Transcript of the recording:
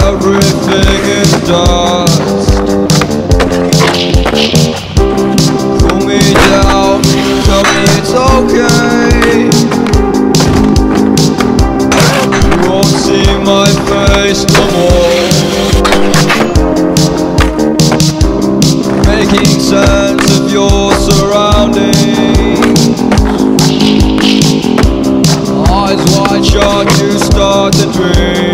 everything is dust. Cool me down, tell me it's okay. You won't see my face no more. Making sense of your surroundings. Eyes wide shut, you start to dream.